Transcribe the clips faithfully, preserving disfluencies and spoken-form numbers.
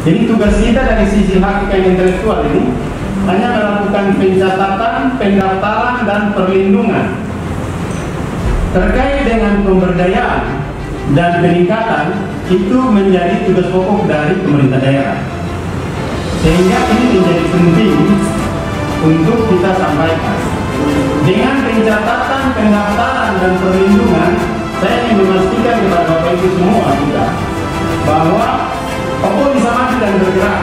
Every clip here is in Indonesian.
Jadi tugas kita dari sisi hak kekayaan intelektual ini hanya melakukan pencatatan, pendaftaran, dan perlindungan terkait dengan pemberdayaan dan peningkatan. Itu menjadi tugas pokok dari pemerintah daerah, sehingga ini menjadi penting untuk kita sampaikan. Dengan pencatatan, pendaftaran, dan perlindungan, saya ingin memastikan kepada Bapak Ibu semua juga bahwa Papua bisa maju dan bergerak.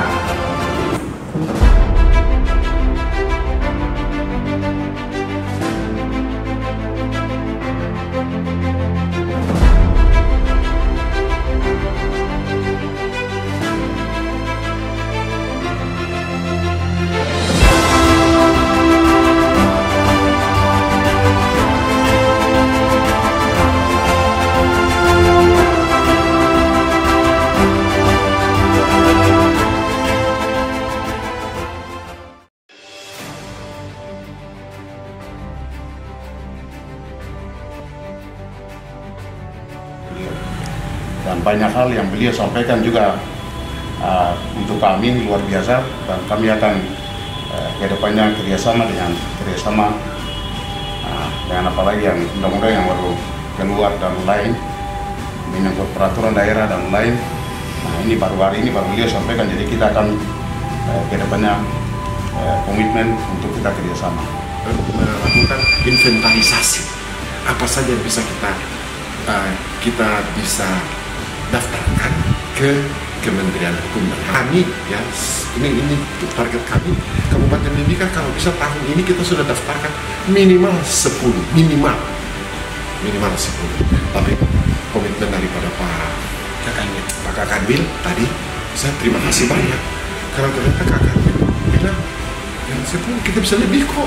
Dan banyak hal yang beliau sampaikan juga uh, untuk kami luar biasa, dan kami akan uh, ke depannya kerjasama dengan kerjasama uh, dengan apalagi yang undang-undang yang baru keluar dan lain menyangkut peraturan daerah dan lain. Nah, ini baru hari ini baru beliau sampaikan, jadi kita akan uh, ke depannya uh, komitmen untuk kita kerjasama melakukan inventarisasi apa saja yang bisa kita uh, kita bisa daftarkan ke Kementerian Hukum dan H A M. Kami ya, ini ini target kami Kabupaten Mimika, kalau bisa tahun ini kita sudah daftarkan minimal sepuluh, minimal minimal sepuluh. Tapi komitmen daripada Pak Kakanwil, Pak Kakanwil tadi, saya terima kasih banyak karena ternyata Kakanwil bilang yang sepuluh kita bisa lebih kok.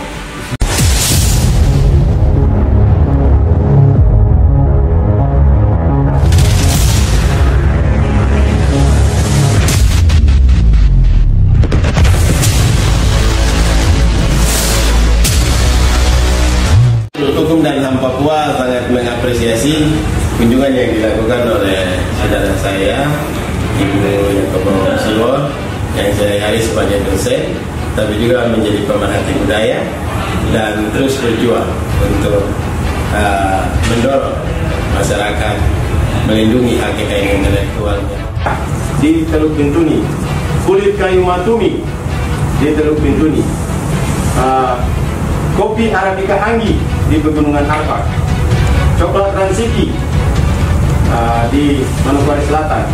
Hukum dan H A M Papua sangat mengapresiasi kunjungan yang dilakukan oleh saudara saya, Ibu Yakobo Siwon, yang sehari-hari sebagai dosen, tapi juga menjadi pemerhati budaya dan terus berjuang untuk uh, mendorong masyarakat melindungi hak kekayaan intelektualnya. Di Teluk Bintuni, kulit kayu matumi di Teluk Bintuni, uh, kopi Arabica Anggi di Pegunungan Arfak, coklat Ransiki uh, di Manokwari Selatan.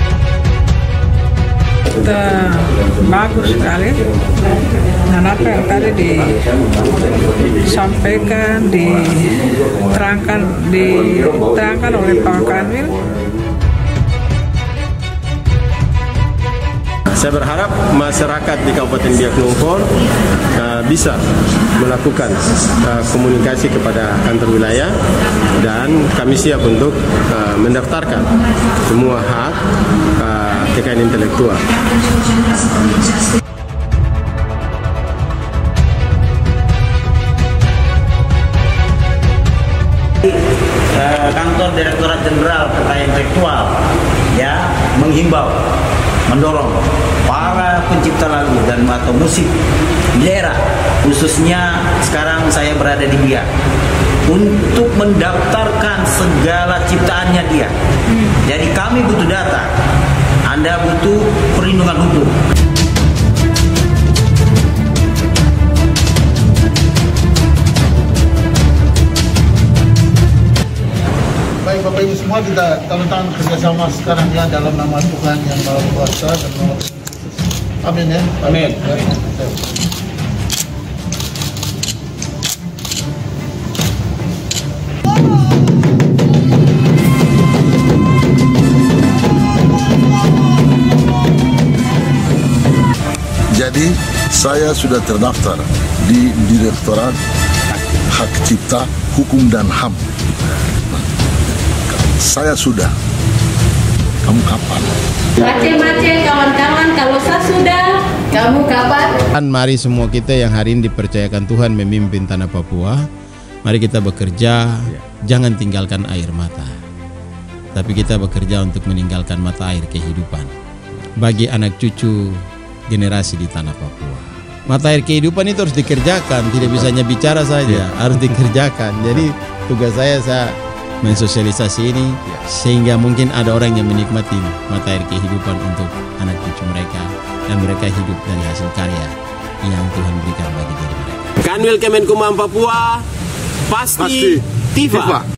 Kita bagus sekali, dan apa yang tadi disampaikan, diterangkan, diterangkan oleh Pak Kanwil. Saya berharap masyarakat di Kabupaten Biak Numfor uh, bisa melakukan uh, komunikasi kepada kantor wilayah, dan kami siap untuk uh, mendaftarkan semua hak uh, kekayaan intelektual. Kantor Direktorat Jenderal Kekayaan Intelektual ya menghimbau, mendorong para pencipta lagu dan atau musik di daerah, khususnya sekarang saya berada di Biak, untuk mendaftarkan segala ciptaannya dia. Jadi kami butuh data, Anda butuh perlindungan hukum. Baik Bapak Ibu semua, kita tanda tangan kerjasama sekarang ya dalam nama Tuhan yang Maha Kuasa dan Maha Yesus. Amin ya. Amin. Jadi saya sudah terdaftar di Direktorat Hak Cipta, Hukum dan H A M. Saya sudah. Kamu kapan? Mace-mace kawan-kawan, kalau saya sudah, kamu kapan? Mari semua kita yang hari ini dipercayakan Tuhan memimpin tanah Papua, mari kita bekerja, jangan tinggalkan air mata, tapi kita bekerja untuk meninggalkan mata air kehidupan. bagi anak cucu generasi di tanah Papua. Mata air kehidupan itu harus dikerjakan, tidak bisa hanya bicara saja, harus dikerjakan. Jadi tugas saya saya mensosialisasi ini sehingga mungkin ada orang yang menikmati mata air kehidupan untuk anak cucu mereka dan mereka hidup dari hasil karya yang Tuhan berikan bagi diri mereka. Kanwil Kemenkumham Papua pasti, pasti Tifa. Tifa.